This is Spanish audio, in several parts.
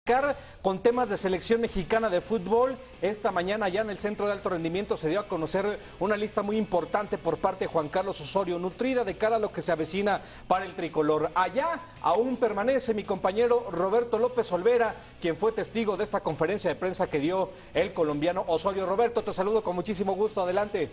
Con temas de selección mexicana de fútbol, esta mañana ya en el Centro de Alto Rendimiento se dio a conocer una lista muy importante por parte de Juan Carlos Osorio, nutrida de cara a lo que se avecina para el tricolor. Allá aún permanece mi compañero Roberto López Olvera, quien fue testigo de esta conferencia de prensa que dio el colombiano Osorio. Roberto, te saludo con muchísimo gusto, adelante.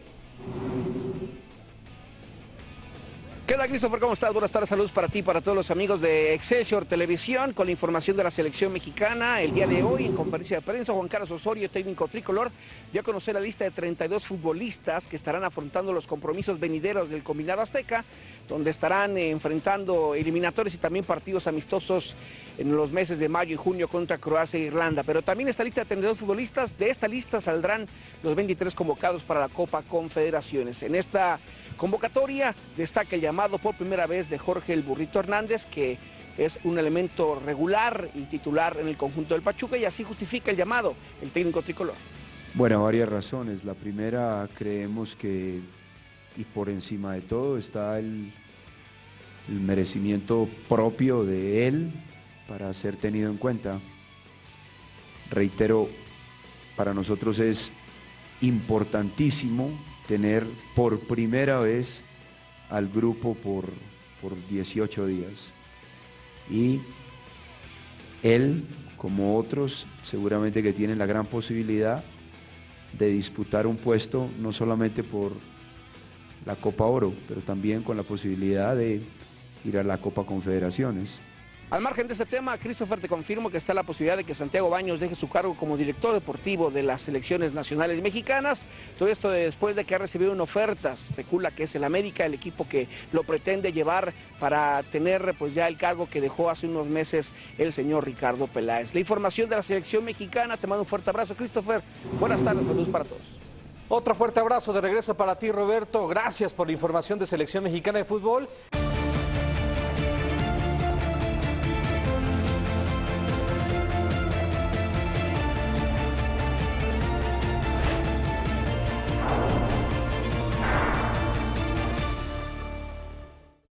¿Qué tal, Christopher? ¿Cómo estás? Buenas tardes, saludos para ti y para todos los amigos de Excelsior Televisión con la información de la selección mexicana. El día de hoy, en conferencia de prensa, Juan Carlos Osorio, técnico tricolor, dio a conocer la lista de 32 futbolistas que estarán afrontando los compromisos venideros del combinado azteca, donde estarán enfrentando eliminatorios y también partidos amistosos en los meses de mayo y junio contra Croacia e Irlanda. Pero también esta lista de 32 futbolistas, de esta lista saldrán los 23 convocados para la Copa Confederaciones. En esta convocatoria destaca el llamado por primera vez de Jorge el Burrito Hernández, que es un elemento regular y titular en el conjunto del Pachuca, y así justifica el llamado el técnico tricolor. Bueno, varias razones. La primera, creemos que, y por encima de todo, está el merecimiento propio de él para ser tenido en cuenta. Reitero, para nosotros es importantísimo tener por primera vez al grupo por 18 días. Y él, como otros, seguramente que tienen la gran posibilidad de disputar un puesto, no solamente por la Copa Oro, pero también con la posibilidad de ir a la Copa Confederaciones. Al margen de este tema, Christopher, te confirmo que está la posibilidad de que Santiago Baños deje su cargo como director deportivo de las selecciones nacionales mexicanas. Todo esto después de que ha recibido una oferta, se especula que es el América, el equipo que lo pretende llevar para tener pues ya el cargo que dejó hace unos meses el señor Ricardo Peláez. La información de la selección mexicana, te mando un fuerte abrazo, Christopher. Buenas tardes, saludos para todos. Otro fuerte abrazo de regreso para ti, Roberto. Gracias por la información de selección mexicana de fútbol.